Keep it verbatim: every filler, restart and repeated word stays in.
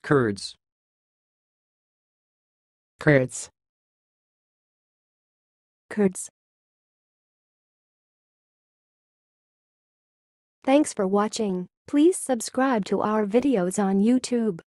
Kurds. Kurds. Kurds. Thanks for watching. Please subscribe to our videos on YouTube.